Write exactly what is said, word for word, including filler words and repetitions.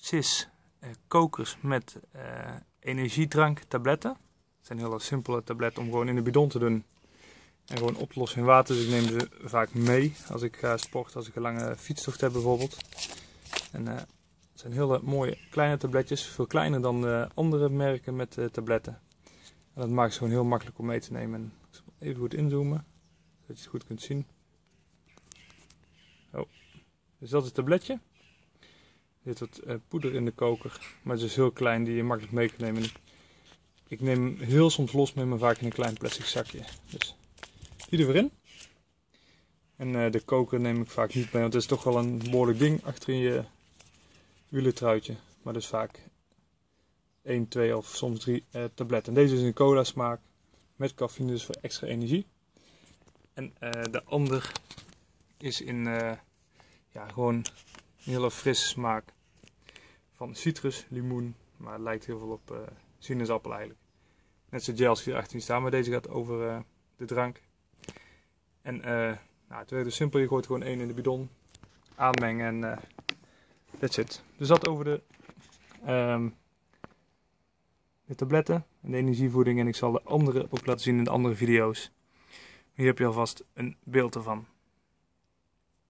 C I S uh, kokers met uh, energiedrank tabletten. Het zijn hele simpele tabletten om gewoon in de bidon te doen en gewoon op te lossen in water. Dus ik neem ze vaak mee als ik ga sporten, als ik een lange fietstocht heb bijvoorbeeld. En, uh, het zijn hele mooie kleine tabletjes, veel kleiner dan uh, andere merken met uh, tabletten. En dat maakt ze gewoon heel makkelijk om mee te nemen. En ik zal even goed inzoomen, zodat je het goed kunt zien. Oh. Dus dat is het tabletje. Er zit wat uh, poeder in de koker, maar het is dus heel klein die je makkelijk mee kan nemen. Ik neem hem heel soms los mee, maar vaak in een klein plastic zakje. Dus die er weer in. En uh, de koker neem ik vaak niet mee, want het is toch wel een behoorlijk ding achter in je wielertruitje. Maar dus vaak één, twee of soms drie uh, tabletten. Deze is een cola smaak met cafeïne, dus voor extra energie. En uh, de ander is in uh, ja, gewoon een hele frisse smaak van citrus, limoen, maar het lijkt heel veel op uh, sinaasappel eigenlijk. Net zo gels die erachter staan, maar deze gaat over uh, de drank. En uh, nou, het werkt dus simpel, je gooit gewoon één in de bidon, aanmengen en uh, that's it. Dus dat over de, um, de tabletten en de energievoeding, en ik zal de andere ook laten zien in de andere video's. Hier heb je alvast een beeld ervan.